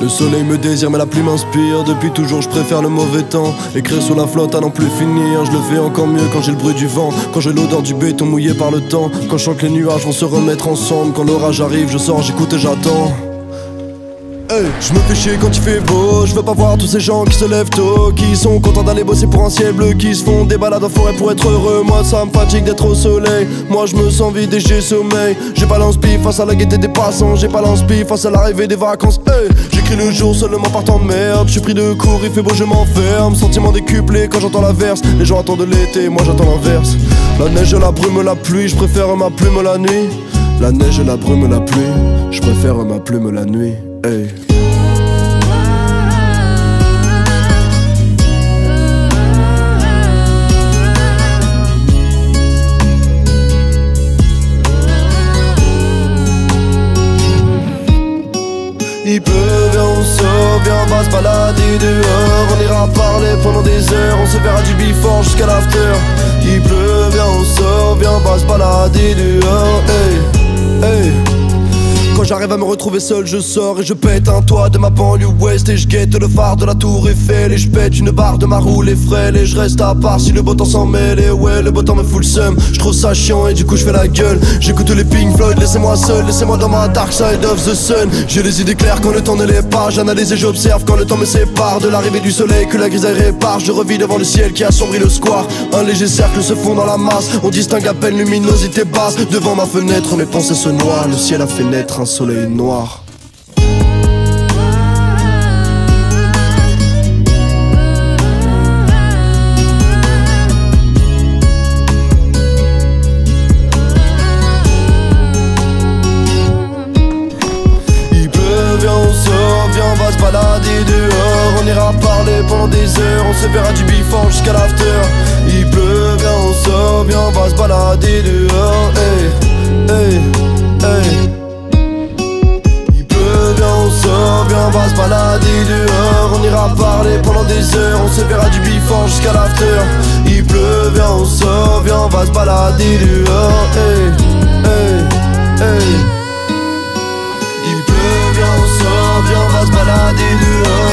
Le soleil me désire mais la pluie m'inspire. Depuis toujours je préfère le mauvais temps. Écrire sous la flotte à n'en plus finir. Je le fais encore mieux quand j'ai le bruit du vent. Quand j'ai l'odeur du béton mouillé par le temps. Quand je sens que les nuages vont se remettre ensemble. Quand l'orage arrive je sors, j'écoute et j'attends. Hey, je me fais chier quand il fait beau. Je veux pas voir tous ces gens qui se lèvent tôt, qui sont contents d'aller bosser pour un ciel bleu, qui se font des balades en forêt pour être heureux. Moi ça me fatigue d'être au soleil. Moi je me sens vide et j'ai sommeil. J'ai pas l'inspi face à la gaieté des passants. J'ai pas l'inspi face à l'arrivée des vacances. Hey, j'écris le jour seulement par temps de merde. Je suis pris de court, il fait beau, je m'enferme. Sentiment décuplé quand j'entends la verse. Les gens attendent l'été, moi j'attends l'inverse. La neige, la brume, la pluie, je préfère ma plume la nuit. La neige, la brume, la pluie, je préfère ma plume la nuit. Hey. Il pleut, viens on sort, viens on va se balader dehors. On ira parler pendant des heures, on se verra du before jusqu'à l'after. Il pleut, viens on sort, viens on va se balader dehors. Hey, hey. Quand j'arrive à me retrouver seul, je sors et je pète un toit de ma banlieue ouest. Et je guette le phare de la tour Eiffel. Et je pète une barre de ma roue, les frêles. Et je reste à part si le beau temps s'en mêle. Et ouais, le beau temps me fout le seum. Je trouve ça chiant et du coup je fais la gueule. J'écoute les Pink Floyd, laissez-moi seul. Laissez-moi dans ma dark side of the sun. J'ai les idées claires quand le temps ne l'est pas. J'analyse et j'observe quand le temps me sépare de l'arrivée du soleil que la grisaille répare. Je revis devant le ciel qui assombrit le square. Un léger cercle se fond dans la masse. On distingue à peine luminosité basse. Devant ma fenêtre mes pensées se noient. Le ciel a fait naître un soleil noir. On va se balader dehors, on ira parler pendant des heures. On se verra du before jusqu'à l'after. Il pleut, viens on sort, viens on va se balader dehors. Hey, hey, hey. Il pleut, viens on sort, viens on va se balader dehors. On ira parler pendant des heures, on se verra du before jusqu'à l'after. Il pleut, viens on sort, viens on va se balader dehors. Hey, hey, hey. Viens on va se balader dehors.